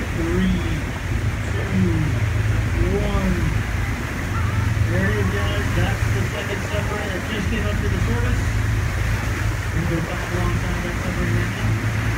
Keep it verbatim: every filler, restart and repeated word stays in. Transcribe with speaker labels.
Speaker 1: three, two, one. There it is, guys. That's the second submarine that just came up to the surface. We're going to go back alongside that submarine right now.